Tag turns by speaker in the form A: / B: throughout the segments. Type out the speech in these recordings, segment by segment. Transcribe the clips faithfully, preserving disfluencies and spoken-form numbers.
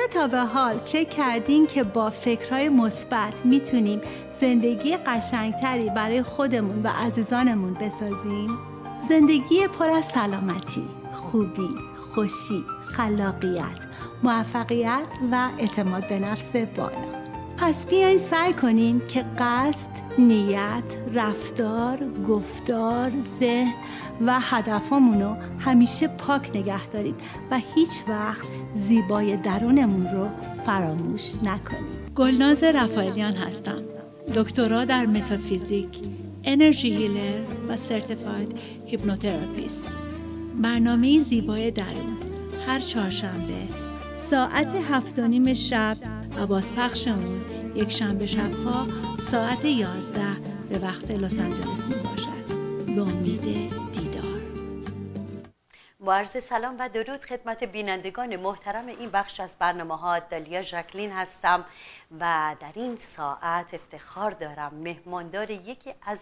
A: آیا تا به حال فکر کردین که با فکرهای مثبت میتونیم زندگی قشنگتری برای خودمون و عزیزانمون بسازیم؟ زندگی پر از سلامتی، خوبی، خوشی، خلاقیت، موفقیت و اعتماد به نفس بالا. پس بیاین سعی کنیم که قصد، نیت، رفتار، گفتار، ذهن و هدفامونو همیشه پاک نگه داریم و هیچ وقت زیبای درونمون رو فراموش نکنیم. گلناز رفائیلیان هستم. دکترا در متافیزیک، انرژی هیلر و سرتیفاید هیپنوتراپیست. برنامه زیبای درون هر چهارشنبه ساعت هفت و نیم شب و بازپخش اون یک شنبه شبها ساعت یازده به وقت لس آنجلس می باشد. به امید دیدار.
B: با عرض سلام و درود خدمت بینندگان محترم این بخش از برنامه ها، دالیا ژاکلین هستم و در این ساعت افتخار دارم مهماندار یکی از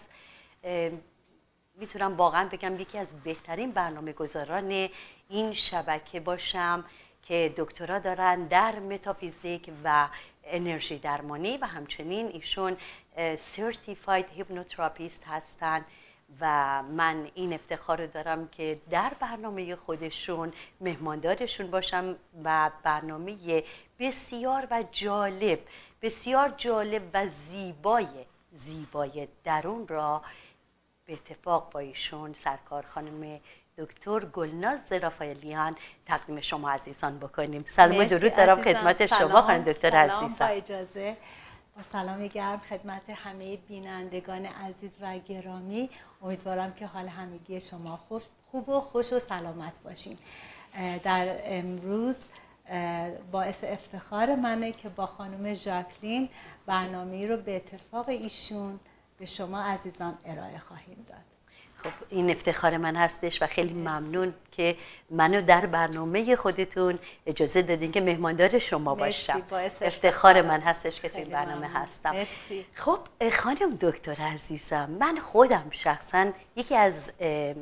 B: میتونم واقعا بگم یکی از بهترین برنامه گذاران این شبکه باشم که دکترا دارن در متافیزیک و انرژی درمانی و همچنین ایشون سرتیفاید هیپنوتراپیست هستن و من این افتخار رو دارم که در برنامه خودشون مهماندارشون باشم و برنامه بسیار و جالب بسیار جالب و زیبای زیبای درون را به اتفاق با ایشون سرکار خانم دکتر گلناز رفائیلیان تقدیم شما عزیزان بکنیم. سلام و درود دارم خدمت شما خانم دکتر عزیزم.
A: سلام، با اجازه با سلام گرم خدمت همه بینندگان عزیز و گرامی. امیدوارم که حال همگی شما خوب خوب و خوش و سلامت باشین. در امروز باعث افتخار منه که با خانم ژاکلین برنامه‌ای رو به اتفاق ایشون به شما عزیزان ارائه خواهیم داد.
B: خب این افتخار من هستش و خیلی ممنون که منو در برنامه خودتون اجازه دادین که مهماندار شما باشم. افتخار من هستش که توی برنامه هستم.
A: مرسی.
B: خب خانم دکتر عزیزم، من خودم شخصا یکی از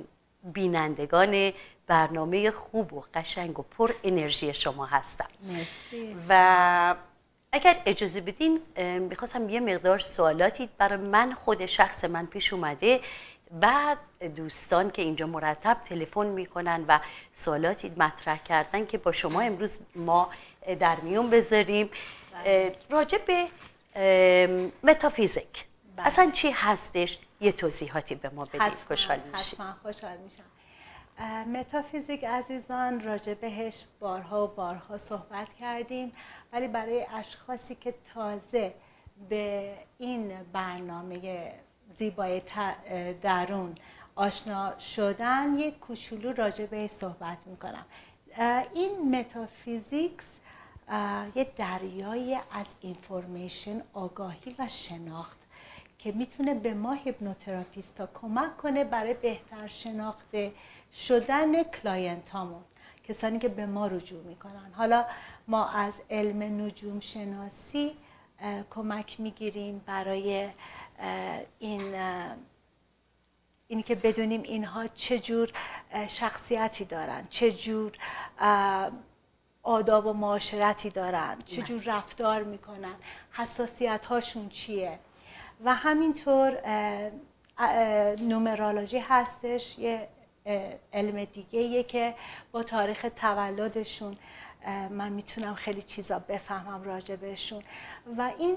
B: بینندگان برنامه خوب و قشنگ و پر انرژی شما هستم.
A: مرسی.
B: و اگر اجازه بدین میخواستم یه مقدار سوالاتی برای من خود شخص من پیش اومده، بعد دوستان که اینجا مرتب تلفن میکنن و سوالاتی مطرح کردن که با شما امروز ما در میون بذاریم راجع به متافیزیک.
A: بله.
B: اصلا چی هستش؟ یه توضیحاتی به ما بدید. خوشحال میشیم.
A: حتما خوشحال میشم. متافیزیک عزیزان راجع بهش بارها و بارها صحبت کردیم، ولی برای اشخاصی که تازه به این برنامه زیبای درون آشنا شدن یک کوچولو راجع بهش صحبت میکنم. این متافیزیکس یه دریایی از اینفورمیشن، آگاهی و شناخت که میتونه به ما هیپنوتراپیستا کمک کنه برای بهتر شناخته شدن کلاینت هامون، کسانی که به ما رجوع میکنن. حالا ما از علم نجوم شناسی کمک میگیریم برای این اینی که بدونیم اینها چجور شخصیتی دارن، چجور آداب و معاشرتی دارن، چجور رفتار میکنن، حساسیت هاشون چیه. و همینطور نومرولوژی هستش، یه علم دیگه یه که با تاریخ تولدشون من میتونم خیلی چیزا بفهمم راجع بهشون. و این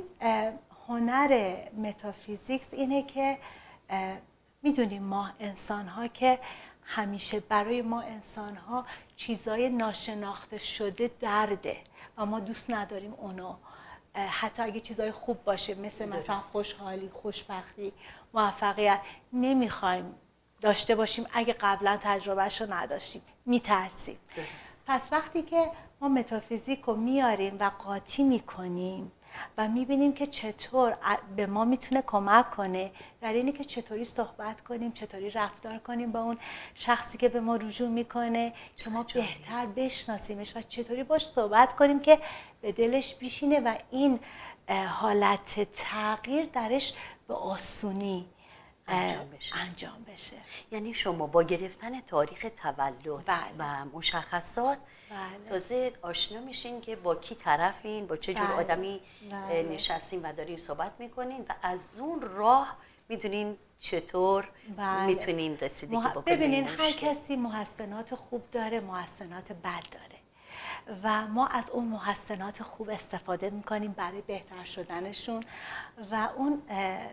A: هنر متافیزیکس اینه که میدونیم ما انسان ها که همیشه برای ما انسان ها چیزای ناشناخته شده درده و ما دوست نداریم اونو، حتی اگه چیزای خوب باشه مثل مثلا خوشحالی، خوشبختی، موفقیت، نمیخوایم داشته باشیم اگه قبلا تجربهش رو نداشتیم، میترسیم. پس وقتی که ما متافیزیک رو میاریم و قاطی میکنیم و میبینیم که چطور به ما میتونه کمک کنه در اینه که چطوری صحبت کنیم، چطوری رفتار کنیم با اون شخصی که به ما رجوع میکنه که ما بهتر بشناسیمش و چطوری باش صحبت کنیم که به دلش بیشینه و این حالت تغییر درش به آسونی
B: انجام بشه.
A: انجام بشه.
B: یعنی شما با گرفتن تاریخ تولد
A: بله.
B: و مشخصات
A: بله.
B: تازه آشنا میشین که با کی طرفین، با چه جور
A: بله.
B: آدمی
A: بله.
B: نشستین و دارین صحبت میکنین و از اون راه میدونین چطور
A: بله.
B: میتونین رسیدگی
A: مح...
B: بکنین.
A: ببینین هر کسی محسنات خوب داره، محسنات بد داره و ما از اون محسنات خوب استفاده میکنیم برای بهتر شدنشون و اون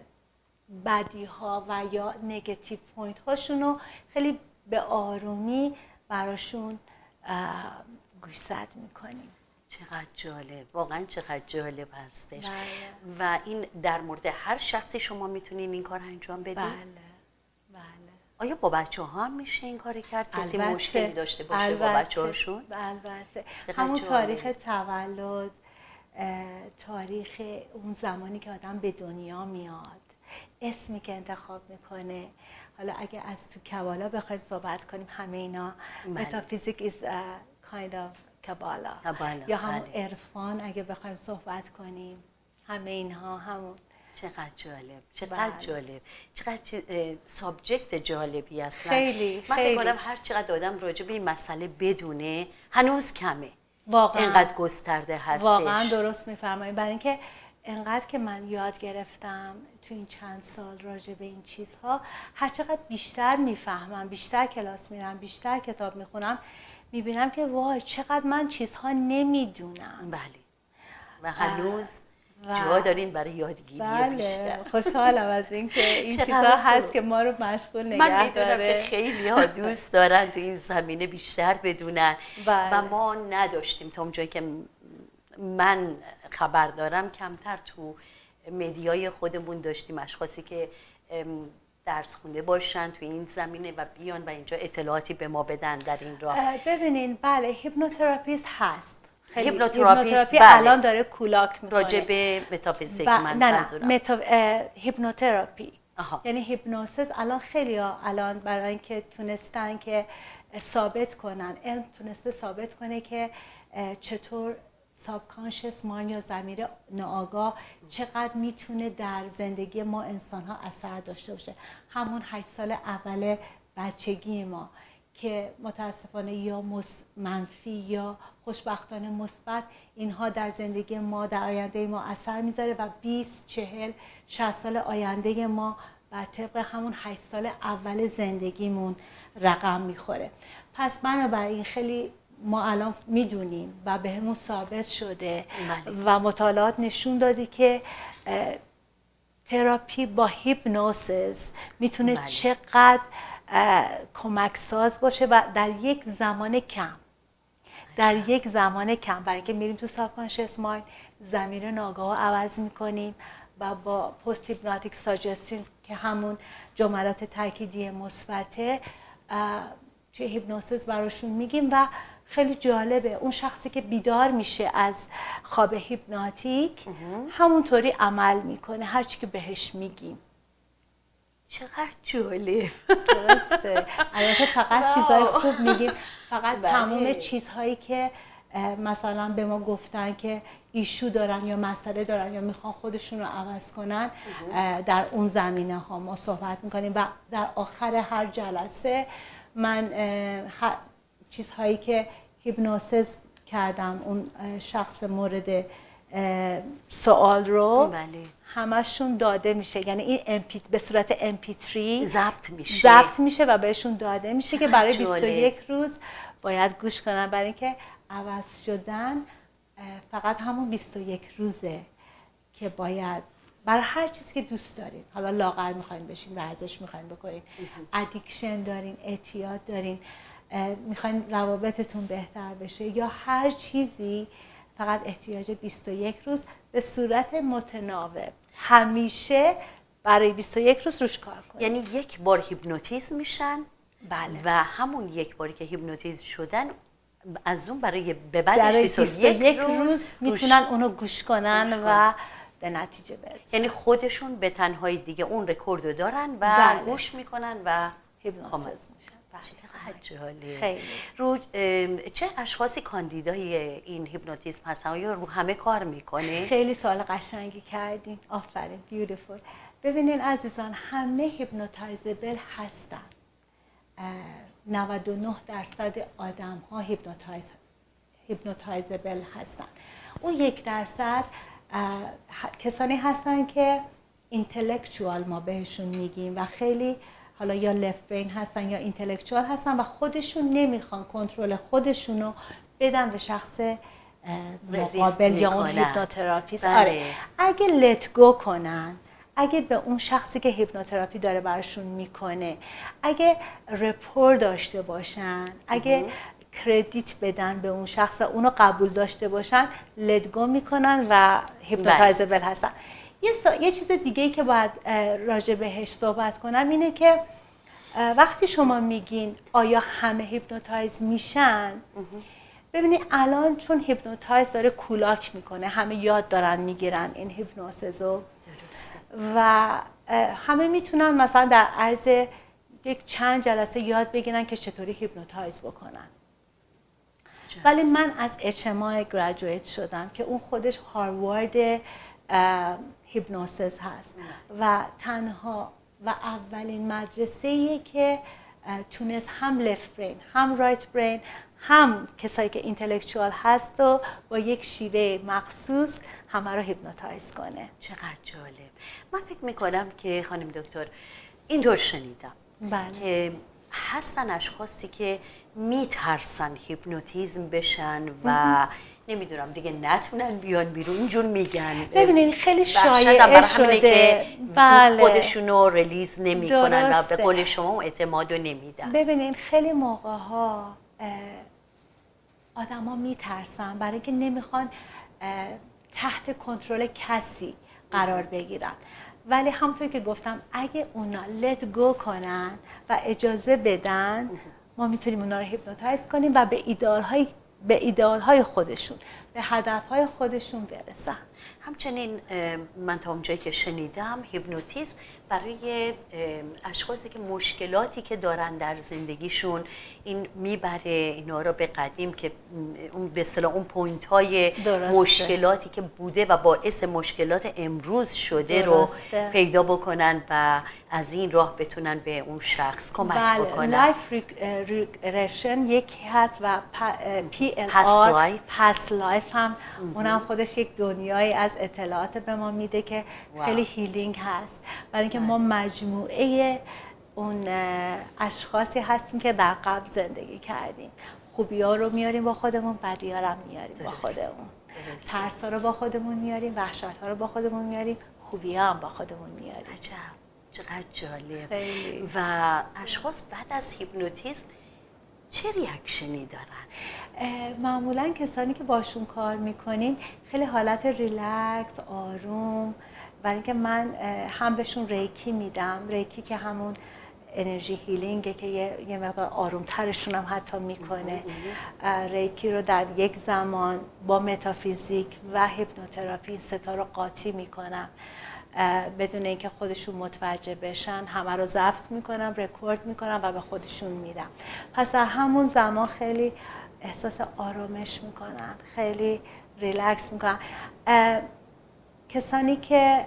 A: بدی ها و یا نگاتیو پوینت هاشون رو خیلی به آرومی براشون گوشزد میکنیم.
B: چقدر جالب، واقعا چقدر جالب هستش.
A: بله.
B: و این در مورد هر شخصی شما میتونین این کار انجام بدین؟
A: بله بله.
B: آیا با بچه ها هم میشه این کاری کرد؟ کسی
A: البته.
B: مشکلی داشته باشه
A: البته.
B: با بچه هاشون؟
A: البته. همون تاریخ تولد، تاریخ اون زمانی که آدم به دنیا میاد، اسمی که انتخاب میکنه. حالا اگه از تو کبالا بخوایم صحبت کنیم، همه اینا متافیزیک is a kind of کبالا یا همون عرفان اگه بخوایم صحبت کنیم، همه اینها همون.
B: چقدر جالب، چقدر بله. جالب، چقدر سابجکت جالبی اصلا.
A: خیلی
B: من
A: خیلی.
B: فکر کنم هر چقدر آدم راجع به این مسئله بدونه هنوز کمه.
A: واقعا
B: اینقدر گسترده هستش.
A: واقعا درست میفرمایید. برای اینکه انقدر که من یاد گرفتم تو این چند سال راجع به این چیزها، هر چقدر بیشتر میفهمم، بیشتر کلاس میرم، بیشتر کتاب میخونم، میبینم که وای چقدر من چیزها نمیدونم.
B: بله. و هنوز جا دارین برای یادگیری
A: بله.
B: بیشتر.
A: خوشحالم از این که این چیزها هست که ما رو مشغول نگه داره.
B: من میدونم که خیلی ها دوست دارن تو این زمینه بیشتر بدونن. بله. و ما نداشتیم تا اونجایی که من خبر دارم کمتر تو مدیای خودمون داشتیم اشخاصی که درس خونده باشن تو این زمینه و بیان و اینجا اطلاعاتی به ما بدن در این راه.
A: ببینین بله هیپنوتراپیست هست.
B: هیپنوتراپیست
A: بله. الان داره کولاک میکنه
B: راجع به متافیزیک.
A: با...
B: من
A: نه
B: منظورم
A: نه متو... هیپنوتراپی. یعنی هیپنوسیس الان خیلی ها الان برای اینکه تونستن که ثابت کنن، علم تونسته ثابت کنه که چطور سابکانشس مایند یا ضمیر ناآگاه چقدر میتونه در زندگی ما انسان ها اثر داشته باشه. همون هشت سال اول بچگی ما که متاسفانه یا منفی یا خوشبختانه مثبت، اینها در زندگی ما در آینده ما اثر میذاره و بیست، چهل، شصت سال آینده ما بر طبق همون هشت سال اول زندگیمون رقم میخوره. پس بنابراین خیلی ما الان میدونیم و به همون ثابت شده و مطالعات نشون داده که تراپی با هیپنوسیس میتونه بله. چقدر کمک ساز باشه و در یک زمان کم در یک زمان کم برای اینکه میریم تو سابکانشس مایند، ضمیر ناآگاه رو عوض میکنیم و با پست هیپنوتیک ساجستشن که همون جملات تاکیدی مثبته توی هیپنوسیس براشون میگیم و خیلی جالبه. اون شخصی که بیدار میشه از خواب هیپنوتیک همونطوری عمل میکنه هر چی که بهش میگیم.
B: چقدر جالب.
A: درسته. البته فقط چیزهای خوب میگیم، فقط تمام چیزهایی که مثلا به ما گفتن که ایشو دارن یا مسئله دارن یا میخوان خودشون رو عوض کنن، در اون زمینه ها ما صحبت میکنیم و در آخر هر جلسه من چیزهایی که هیپنوسیس کردم اون شخص مورد سوال رو بله. همشون داده میشه. یعنی این امپی به صورت ام پی تری
B: ضبط میشه
A: ضبط میشه و بهشون داده میشه که برای بیست و یک روز باید گوش کنن، برای اینکه عوض شدن فقط همون بیست و یک روزه که باید برای هر چیزی که دوست دارین. حالا لاغر میخواین بشین، ورزش میخواین بکنین، ادیکشن دارین، اعتیاد دارین، میخواین روابطتون بهتر بشه یا هر چیزی، فقط احتیاج بیست و یک روز به صورت متناوب همیشه برای بیست و یک روز روش کار کنید.
B: یعنی یک بار هیپنوتیزم میشن
A: بله.
B: و همون یک باری که هیپنوتیزم شدن از اون برای به بعدش بیست و یک روز,
A: روز میتونن اونو گوش کنن و به نتیجه برسن.
B: یعنی خودشون به تنهایی دیگه اون رکوردو دارن و
A: بله.
B: گوش میکنن و
A: هیپنوتیزم میشن.
B: چقدر جالب.
A: خیلی.
B: رو چه اشخاصی کاندیدای این هیپنوتیزم هستن؟ یا رو همه کار میکنه؟
A: خیلی سوال قشنگی کردین. آفرین. بیوتیفول. ببینین عزیزان، همه هیپنوتایزبل هستن. نود و نه درصد آدم ها هیپنوتایز هیپنوتایزبل هستن. اون یک درصد کسانی هستن که اینتלקچوال ما بهشون میگیم و خیلی حالا یا لفت برین هستن یا اینتלקچوال هستن و خودشون نمیخوان کنترل خودشونو بدن به شخص مقابل یا اون هیپنوتراپیست. آره اگه لت گو کنن، اگه به اون شخصی که هیپنوتراپی داره براشون میکنه اگه رپور داشته باشن، اگه کردیت بدن به اون شخص، اونو قبول داشته باشن، لت گو میکنن و هیپنوتایزبل هستن. یه, سا... یه چیز دیگه ای که باید راجع بهش صحبت کنم اینه که وقتی شما میگین آیا همه هیپنوتایز میشن، ببینید الان چون هیپنوتایز داره کولاک میکنه، همه یاد دارن میگیرن این هیپنوسیزو و همه میتونن مثلا در عرض یک چند جلسه یاد بگیرن که چطوری هیپنوتایز بکنن. ولی من از اچ ام آی گریجویت شدم که اون خودش هاروارد هیپنوسیس هست و تنها و اولین مدرسه‌ایه که تونست هم لفت برین هم رایت برین هم کسایی که اینتלקچوال هست و با یک شیوه مخصوص همه رو هیپنوتایز کنه.
B: چقدر جالب. من فکر میکنم که خانم دکتر اینطور شنیدم
A: بله.
B: که هستن اشخاصی که میترسن هیپنوتیزم بشن و نمیدونم دیگه نتونن بیان بیرون، اینجور میگن.
A: ببینین خیلی شایعه شده
B: که
A: بله.
B: خودشونو ریلیز نمیکنن و به قول شما اعتمادو نمیدن.
A: ببینین خیلی موقع ها آدم ها میترسن برای اینکه نمیخوان تحت کنترل کسی قرار بگیرن، ولی همونطور که گفتم اگه اونا let go کنن و اجازه بدن ما میتونیم اونا رو هیپنوتایز کنیم و به ایدئال‌های به ایدئال‌های خودشون، به هدف‌های خودشون برسن.
B: همچنین من تا اونجایی که شنیدم هیپنوتیزم برای اشخاصی که مشکلاتی که دارن در زندگیشون این میبره اینا رو به قدیم که اون به اصطلاح اون پوینت‌های مشکلاتی که بوده و باعث مشکلات امروز شده درسته. رو پیدا بکنن و از این راه بتونن به اون شخص کمک
A: بله.
B: بکنن.
A: لایف ریگرشن یکی هست و پی ال آر پست لایف هم اونم خودش یک دنیایی از اطلاعات به ما میده که واو. خیلی هیلینگ هست، برای اینکه ما مجموعه اون اشخاصی هستیم که در قبل زندگی کردیم. خوبی ها رو میاریم با خودمون، بدی ها رو میاریم با خودمون، ترس ها رو با خودمون میاریم، وحشت ها رو با خودمون میاریم، خوبی ها هم با خودمون میاریم.
B: عجب، چقدر جالب.
A: خیلی.
B: و اشخاص بعد از هیپنوتیزم چه ریاکشنی دارن؟
A: معمولا کسانی که باشون کار میکنیم خیلی حالت ریلکس، آروم، برای اینکه من هم بهشون ریکی میدم، ریکی که همون انرژی هیلینگه که یه, یه مقدار آرومترشون هم حتی میکنه. ریکی رو در یک زمان با متافیزیک و هیپنوتراپی این ستا رو قاطی میکنم بدون اینکه خودشون متوجه بشن. همه رو ضبط میکنم، رکورد میکنم و به خودشون میدم. پس در همون زمان خیلی احساس آرامش میکنن، خیلی ریلکس میکنن. کسانی که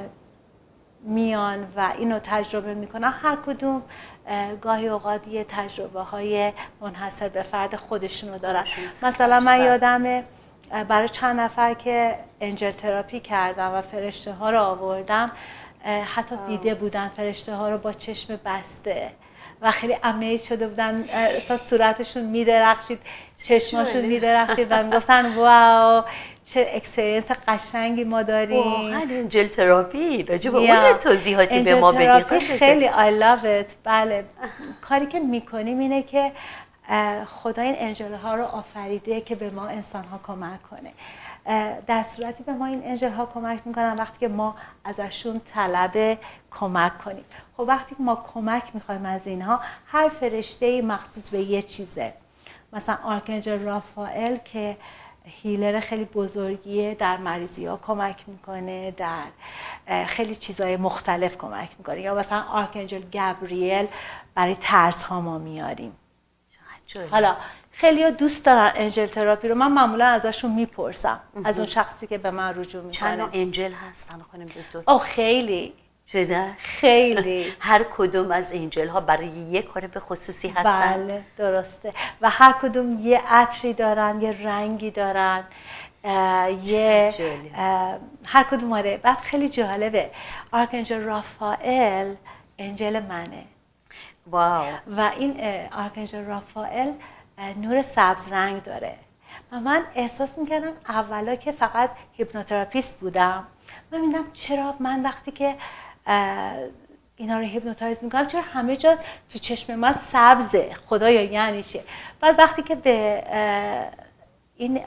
A: میان و اینو تجربه میکنن هر کدوم گاهی اوقات یه تجربه های منحصر به فرد خودشونو دارن. مثلا من یادمه برای چند نفر که انجل تراپی کردم و فرشته ها رو آوردم، حتی دیده بودن فرشته ها رو با چشم بسته و خیلی امیز شده بودن، صورتشون میدرخشید، چشماشون میدرخشید و میگفتن واو چه اکسپریانس قشنگی ما داریم.
B: واقعا انجل تراپی راجع به اون توضیحاتی به ما بدید.
A: انجل تراپی خیلی I love it. بله، کاری که میکنیم اینه که خدا این انجل ها رو آفریده که به ما انسان ها کمک کنه. در صورتی به ما این انجل ها کمک میکنن وقتی که ما ازشون طلب کمک کنیم. خب وقتی که ما کمک میخوایم از اینها، هر فرشته مخصوص به یه چیزه. مثلا آرکانجل رافائل که هیلر خیلی بزرگیه، در مریضی ها کمک میکنه، در خیلی چیزهای مختلف کمک میکنه. یا مثلا آرکانجل گابریل برای ترس ها ما میاریم. حالا خیلی ها دوست دارن انجل تراپی رو، من معمولا ازشون میپرسم از اون شخصی که به من رجوع میکنه.
B: چند نوع انجل هستن خانم دکتر؟
A: او خیلی
B: شده؟
A: خیلی.
B: هر کدوم از انجل ها برای یه کار به خصوصی هستن؟
A: بله درسته، و هر کدوم یه عطری دارن، یه رنگی دارن، یه هر کدوم آره. بعد خیلی جالبه، آرکانجل رافائل انجل منه.
B: واو.
A: و این آرکانجل رافائل نور سبز رنگ داره و من احساس میکردم اولا که فقط هیپنوتراپیست بودم، من میدم چرا من وقتی که اینا رو هیپنوتایز میکنم چرا همه جا تو چشم من سبزه، خدایا یعنی چه؟ بعد وقتی که به این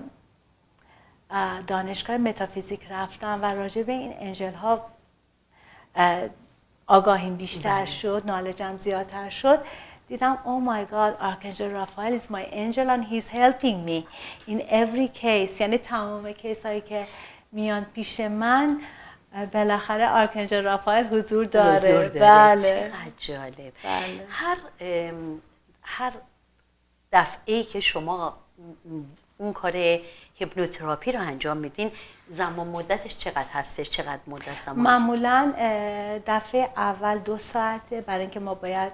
A: دانشگاه متافیزیک رفتم و راجع به این انجل ها آگاهیم بیشتر بله. شد، نالجم زیادتر شد، دیدم oh my god Archangel Raphael is my angel and he's helping me in every case. یعنی تمام کیس هایی که میان پیش من بالاخره آرکانجل رافائل حضور داره.
B: حضور داره.
A: بله.
B: چقدر جالب. بله. هر هر دفعه‌ای که شما اون کار هیپنوتراپی رو انجام میدین زمان مدتش چقدر هستش؟ چقدر مدت زمان؟
A: معمولاً دفعه اول دو ساعته، برای اینکه ما باید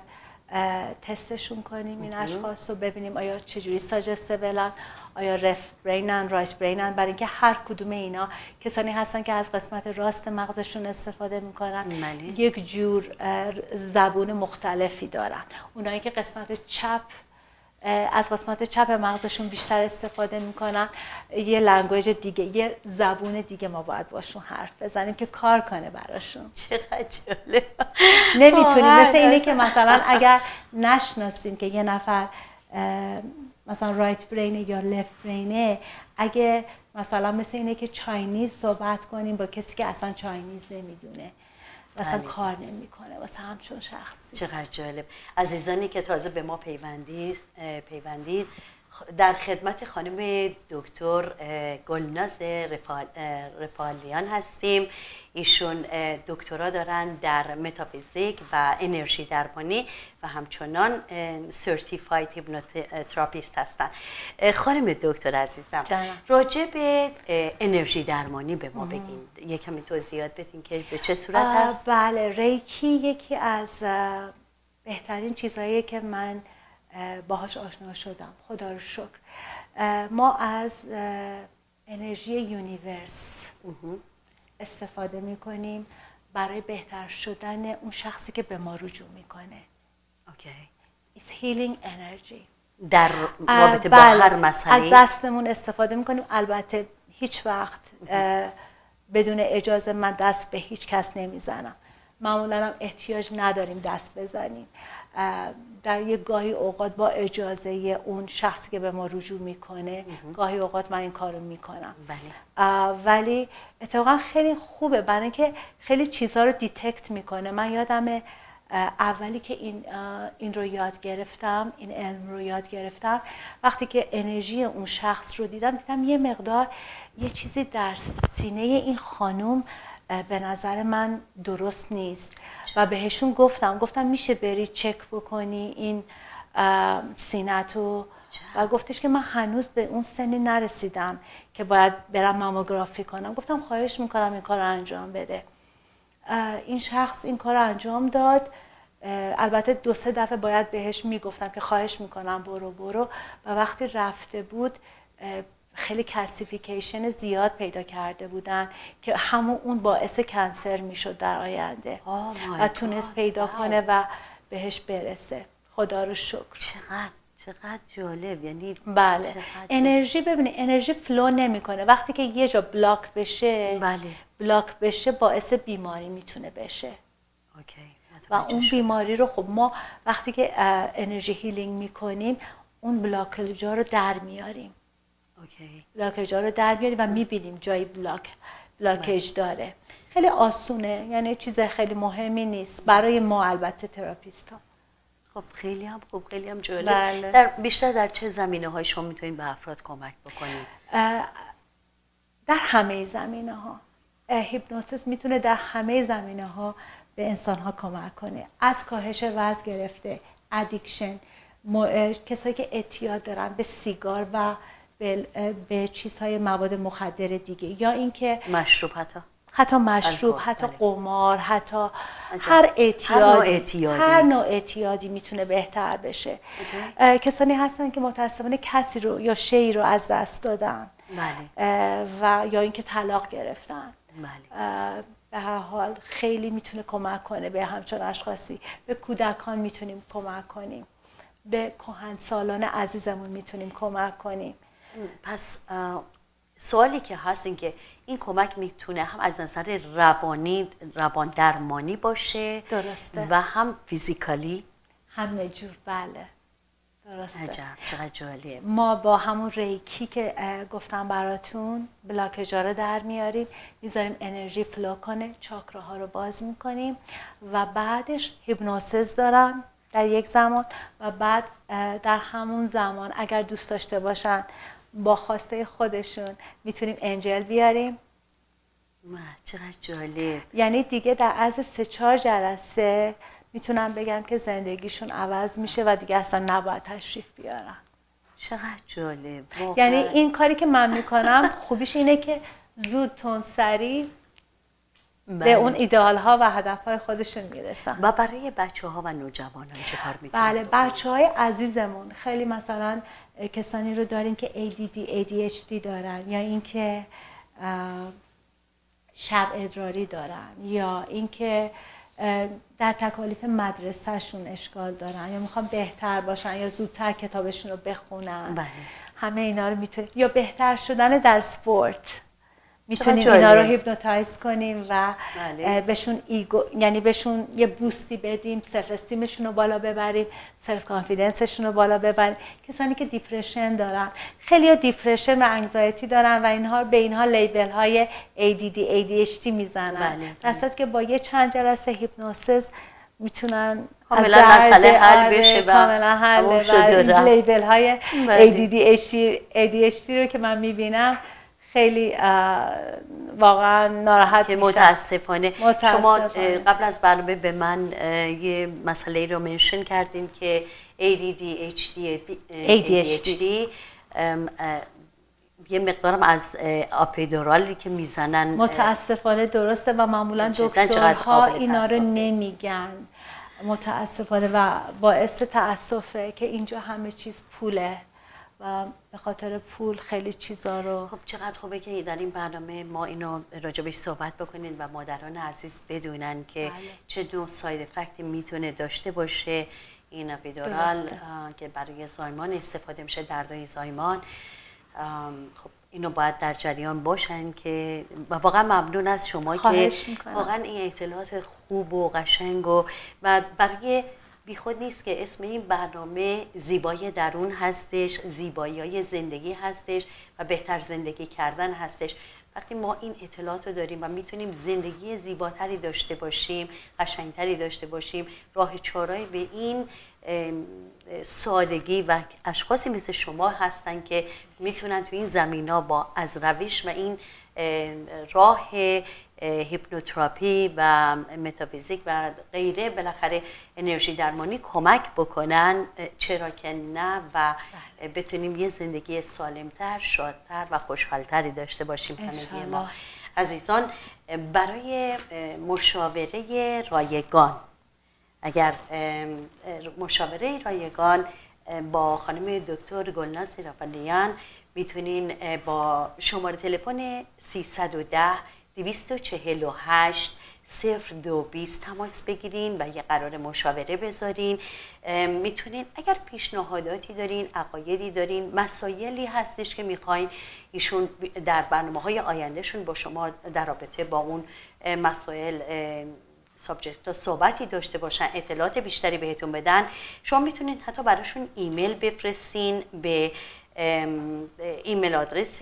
A: تستشون کنیم این اشخاص رو، ببینیم آیا چجوری ساجستبلن، آیا رف برینن، رایت برینن، برای اینکه هر کدوم اینا کسانی هستن که از قسمت راست مغزشون استفاده میکنن ملی. یک جور زبون مختلفی دارن. اونایی که قسمت چپ از قسمت چپ مغزشون بیشتر استفاده میکنن یه لنگویج دیگه، یه زبون دیگه ما باید باشون حرف بزنیم که کار کنه براشون.
B: چقدر جالب.
A: نمیتونیم مثل اینه که مثلا اگر نشناسیم که یه نفر مثلا رایت برینه یا لفت برینه، اگه مثلا مثل اینه که چاینیز صحبت کنیم با کسی که اصلا چاینیز نمیدونه مثلا کار نمیکنه واسه همچون شخصی.
B: چقدر جالب. عزیزانی که تازه به ما پیوندید پیوندید در خدمت خانم دکتر گلناز رفال، رفالیان هستیم. ایشون دکترا دارن در متافیزیک و انرژی درمانی و همچنان سرتیفاید هیپنوتراپیست هستن. خانم دکتر عزیزم راجع به انرژی درمانی به ما بگین، یه کمی توضیحات بدین که به چه صورت هست؟
A: بله، ریکی یکی از بهترین چیزهایی که من باهاش آشنا شدم، خدا رو شکر. ما از انرژی یونیورس استفاده میکنیم برای بهتر شدن اون شخصی که به ما رجوع میکنه.
B: اوکی.
A: It's healing energy.
B: در رابطه با هر مسئله
A: از دستمون استفاده میکنیم. البته هیچ وقت بدون اجازه من دست به هیچ کس نمیزنم. معمولا هم احتیاج نداریم دست بزنیم. در یک گاهی اوقات با اجازه اون شخصی که به ما رجوع میکنه گاهی اوقات من این کارو میکنم. بله. ولی اتفاقا خیلی خوبه برای اینکه خیلی چیزها رو دیتکت میکنه. من یادم اولی که این این رو یاد گرفتم، این علم رو یاد گرفتم، وقتی که انرژی اون شخص رو دیدم دیدم یه مقدار یه چیزی در سینه این خانم به نظر من درست نیست و بهشون گفتم گفتم میشه بری چک بکنی این سینه‌تو، و گفتش که من هنوز به اون سنی نرسیدم که باید برم ماموگرافی کنم. گفتم خواهش میکنم این کار رو انجام بده. این شخص این کار رو انجام داد. البته دو سه دفعه باید بهش میگفتم که خواهش میکنم برو برو، و وقتی رفته بود خیلی کلسیفیکیشن زیاد پیدا کرده بودن که همون اون باعث کنسر میشد در آینده و تونست پیدا wow. کنه و بهش برسه. خدا رو شکر.
B: چقدر چقدر جالب. یعنی
A: بله انرژی ببینید انرژی فلو نمیکنه. وقتی که یه جا بلاک بشه
B: بله.
A: بلاک بشه باعث بیماری میتونه بشه.
B: اوکی.
A: و اون بیماری رو خب ما وقتی که انرژی هیلینگ میکنیم اون بلاکجا رو در میاریم.
B: اوکی.
A: بلاکجا رو در میاریم و میبینیم جای بلاک بلاکج داره. خیلی آسونه، یعنی چیز خیلی مهمی نیست برای ما البته تراپیست ها.
B: خب خیلی هم خوب، خیلی هم جالب.
A: بله.
B: در بیشتر در چه زمینه های شما میتونید به افراد کمک بکنید؟
A: در همه زمینه ها. هیپنوسیس میتونه در همه زمینه ها به انسان ها کمک کنه. از کاهش وزن گرفته، ادیکشن، کسایی که اعتیاد دارن به سیگار و به, به چیزهای مواد مخدر دیگه، یا اینکه
B: مشروبات ها
A: حتی مشروب،
B: الکل،
A: حتی
B: بله.
A: قمار، حتی
B: عجب.
A: هر اعتیادی،
B: هر نوع اعتیادی.
A: هر نوع اعتیادی میتونه بهتر بشه. اه، کسانی هستن که متاسفانه کسی رو یا شی رو از دست دادن،
B: بله.
A: و یا اینکه طلاق گرفتن.
B: بله.
A: به هر حال خیلی میتونه کمک کنه به همچون اشخاصی. به کودکان میتونیم کمک کنیم، به کهنسالان عزیزمون میتونیم کمک کنیم.
B: پس سوالی که هست این که این کمک میتونه هم از نظر روانی، روان درمانی باشه،
A: درسته،
B: و هم فیزیکالی،
A: همه جور. بله درسته.
B: عجب، چقدر جالب.
A: ما با همون ریکی که گفتم براتون بلاکجا رو در میاریم، میذاریم انرژی فلو کنه، چاکراها رو باز میکنیم، و بعدش هیپنوسیس دارن در یک زمان، و بعد در همون زمان اگر دوست داشته باشن با خواسته خودشون میتونیم انجل بیاریم.
B: چقدر جالب.
A: یعنی دیگه در عرض سه چهار جلسه میتونم بگم که زندگیشون عوض میشه و دیگه اصلا نباید تشریف بیارن.
B: چقدر جالب.
A: یعنی این کاری که من میکنم خوبیش اینه که زود تون سریع به اون ایدئال ها و هدف های خودشون میرسن.
B: و برای بچه ها و نوجوانان چه کار میکنن؟
A: بله، بچه های عزیزمون خیلی مثلا کسانی رو داریم که ای دی دی، ای دی اچ دی دارن، یا اینکه شب ادراری دارن، یا اینکه در تکالیف مدرسهشون اشکال دارن، یا میخوان بهتر باشن، یا زودتر کتابشون رو بخونن.
B: بله.
A: همه اینا رو میتونیم، یا بهتر شدن در سپورت، میتونیم اینا رو هیپنوتایز کنیم و بله. بهشون ایگو، یعنی بهشون یه بوستی بدیم، سلف استیمشون رو بالا ببریم، سلف کانفیدنسشون رو بالا ببریم. کسانی که دیپرشن دارن، خیلی ها دیپرشن و انگزایتی دارن و اینها به اینها لیبل های ای دی دی، ای دی اچ دی میزنن. بله. در صورتی که با یه چند جلسه هیپنوسیس میتونن
B: کاملا مسئله حل بشه و
A: کاملا حل و لیبل های ای دی دی، ای دی اچ دی رو که من میبینم خیلی واقعا ناراحت میشم.
B: متاسفانه. متاسفانه شما قبل از برنامه به من یه مسئله رو منشن کردین که ای دی دی اچ دی، ای دی اچ دی یه مقدارم از آپیدورالی که میزنن
A: متاسفانه درسته و معمولا دکترها اینا رو نمیگن متاسفانه، و باعث تأسفه که اینجا همه چیز پوله و به خاطر پول خیلی چیزا رو.
B: خب چقدر خوبه که در این برنامه ما اینو راجبش صحبت بکنین و مادران عزیز بدونن که بله. چه نوع ساید افکتی میتونه داشته باشه این اپیدورال که برای زایمان استفاده میشه، دردای زایمان. خب اینو باید در جریان باشن که واقعا ممنون از شما که
A: میکنم.
B: واقعا این اطلاعات خوب و قشنگ و برای بیخود نیست که اسم این برنامه زیبایی درون هستش، زیبایی های زندگی هستش و بهتر زندگی کردن هستش. وقتی ما این اطلاعات رو داریم و میتونیم زندگی زیباتری داشته باشیم، قشنگتری داشته باشیم، راه چاره‌ای به این سادگی و اشخاصی مثل شما هستن که میتونن تو این زمینا با از روش و این راه هیپنوتراپی و متافیزیک و غیره بالاخره انرژی درمانی کمک بکنن، چرا که نه، و بتونیم یه زندگی سالمتر، شادتر و خوشحالتری داشته باشیم همگی ما. عزیزان، برای مشاوره رایگان، اگر مشاوره رایگان با خانم دکتر گلناز رافالیان میتونین با شماره تلفن سیصد و ده دویست و چهل و هشت صفر دو بیست تماس بگیرین و یه قرار مشاوره بذارین. میتونین اگر پیشنهاداتی دارین، عقایدی دارین، مسائلی هستش که میخواین ایشون در برنامه‌های آیندهشون با شما در رابطه با اون مسائل سابجکت صحبتی داشته باشن، اطلاعات بیشتری بهتون بدن، شما میتونین حتی براشون ایمیل بفرستین به ایمیل آدرس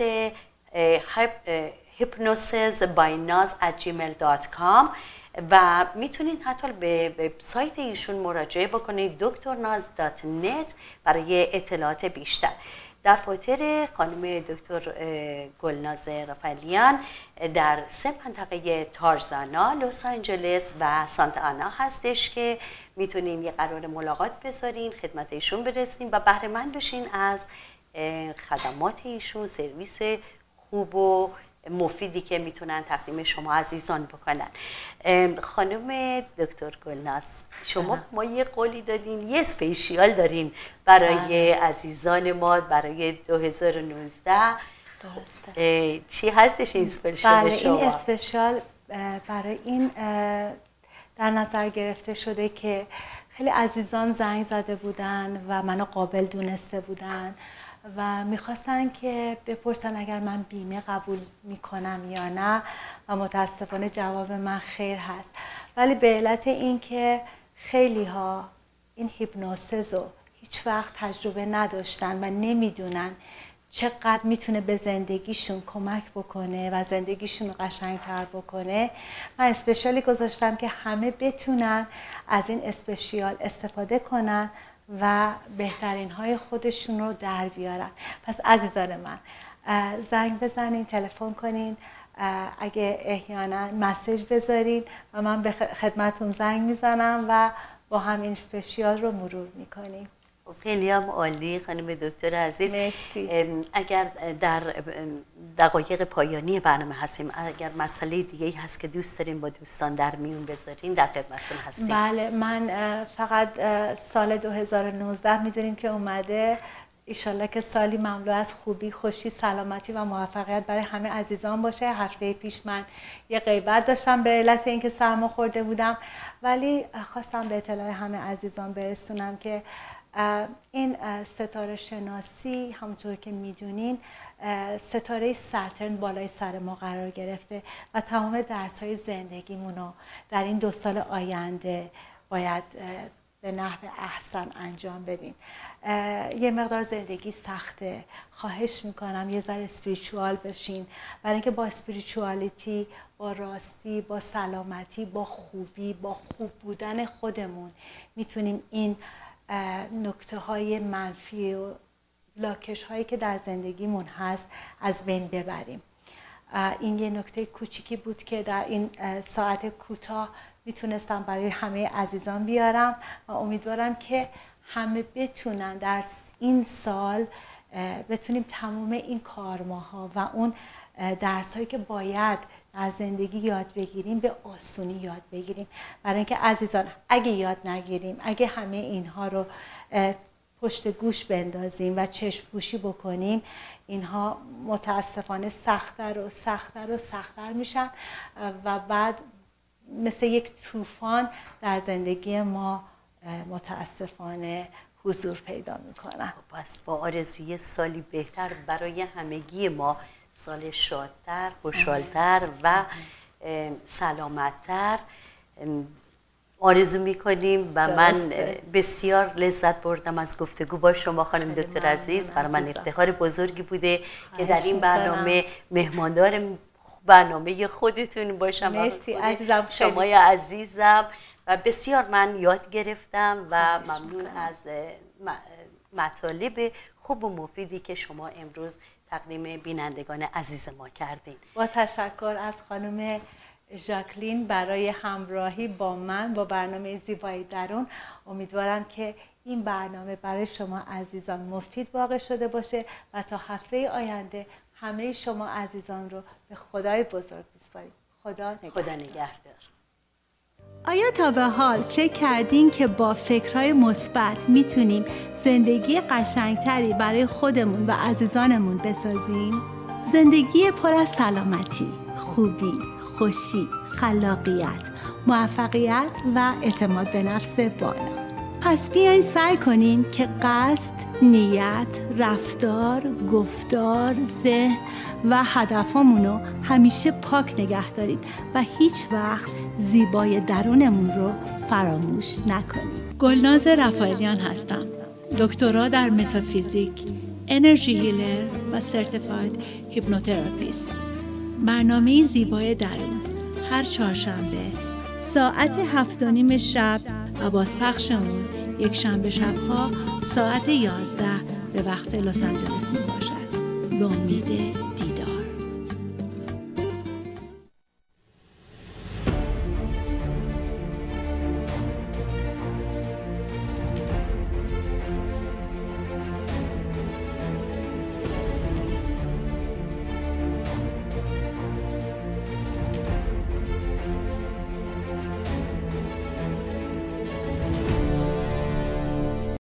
B: hypnosis by naz at gmail dot com و میتونید حتی به وبسایت ایشون مراجعه بکنید دکتر ناز دات نت برای اطلاعات بیشتر. دفاتر خانم دکتر گلناز رافالیان در سه منطقه تارزانا، لس آنجلس و سانتا آنا هستش که میتونین یه قرار ملاقات بذارین، خدمت ایشون برسین و بهره مند بشین از خدمات ایشون، سرویس خوب و مفیدی که میتونن تقدیم شما عزیزان بکنن. خانم دکتر گلناز، شما ما یه قولی دادین، یه اسپیشیال دارین برای عزیزان ما برای دو هزار و نوزده. درسته. چی هستش این اسپیشیال شما؟
A: این اسپیشیال برای این در نظر گرفته شده که خیلی عزیزان زنگ زده بودن و منو قابل دونسته بودن و میخواستن که بپرسن اگر من بیمه قبول میکنم یا نه و متاسفانه جواب من خیر هست، ولی به علت این که خیلی ها این هیپنوسیس رو هیچ وقت تجربه نداشتن و نمیدونن چقدر میتونه به زندگیشون کمک بکنه و زندگیشون رو قشنگتر بکنه، من اسپشیالی گذاشتم که همه بتونن از این اسپشیال استفاده کنن و بهترین های خودشون رو در بیارن. پس عزیزان من زنگ بزنین، تلفن کنین، اگه احیانا مسیج بذارین و من به خدمتون زنگ میزنم و با همین اسپشیال رو مرور میکنیم.
B: خیلی هم عالی خانم دکتر عزیز.
A: مرسی.
B: اگر در دقایق پایانی برنامه هستیم، اگر مسئله دیگه هست که دوست دارین با دوستان در میون بذارین، در خدمتتون هستیم.
A: بله، من فقط سال دو هزار و نوزده میدونیم که اومده، ایشالله که سالی مملو از خوبی، خوشی، سلامتی و موفقیت برای همه عزیزان باشه. هفته پیش من یه غیبت داشتم به علت اینکه سرما خورده بودم، ولی خواستم به اطلاع همه عزیزان برسونم که این ستاره شناسی همونطور که میدونین ستاره ساترن بالای سر ما قرار گرفته و تمام درس‌های زندگیمونو در این دو سال آینده باید به نحو احسن انجام بدیم. یه مقدار زندگی سخته، خواهش میکنم یه ذره اسپریچوال بشین، برای اینکه با اسپریچوالیتی، با راستی، با سلامتی، با خوبی، با خوب بودن خودمون میتونیم این نکته های منفی و لاکش هایی که در زندگیمون هست از بین ببریم. این یه نکته کوچیکی بود که در این ساعت کوتاه میتونستم برای همه عزیزان بیارم و امیدوارم که همه بتونن در این سال بتونیم تمام این کارماها و اون درس هایی که باید در زندگی یاد بگیریم به آسونی یاد بگیریم، برای اینکه عزیزان اگه یاد نگیریم، اگه همه اینها رو پشت گوش بندازیم و چشم پوشی بکنیم، اینها متاسفانه سخت‌تر و سخت‌تر و سخت‌تر میشن و بعد مثل یک طوفان در زندگی ما متاسفانه حضور پیدا میکنن.
B: پس با آرزوی سالی بهتر برای همگی ما، سال شادتر، خوشحالتر و سلامتتر آرزو میکنیم و من بسیار لذت بردم از گفتگو با شما خانم دکتر عزیز. برای من افتخار بزرگی بوده که در این برنامه مهماندار برنامه خودتون باشم.
A: مرسی عزیزم،
B: شمای عزیزم، و بسیار من یاد گرفتم و ممنون از مطالب خوب و مفیدی که شما امروز تقدیم بینندگان عزیز ما کردین.
A: با تشکر از خانم ژاکلین برای همراهی با من با برنامه زیبایی درون. امیدوارم که این برنامه برای شما عزیزان مفید واقع شده باشه و تا هفته آینده همه شما عزیزان رو به خدای بزرگ بسپاریم. خدا نگهدار.
B: خدا نگهدار.
A: آیا تا به حال فکر کردین که با فکرهای مثبت میتونیم زندگی قشنگتری برای خودمون و عزیزانمون بسازیم؟ زندگی پر از سلامتی، خوبی، خوشی، خلاقیت، موفقیت و اعتماد به نفس بالا. پس بیاین سعی کنیم که قصد، نیت، رفتار، گفتار، ذهن و هدفامونو همیشه پاک نگه داریم و هیچ وقت زیبای درونمون رو فراموش نکنیم. گلناز رفائیلیان هستم. دکترا در متافیزیک، انرژی هیلر و سرتیفاید هیپنوتراپیست. برنامه زیبای درون هر چهارشنبه ساعت هفت و نیم شب و بازپخش اون یک شنبه شبها ساعت یازده به وقت لس آنجلس می باشد. به امید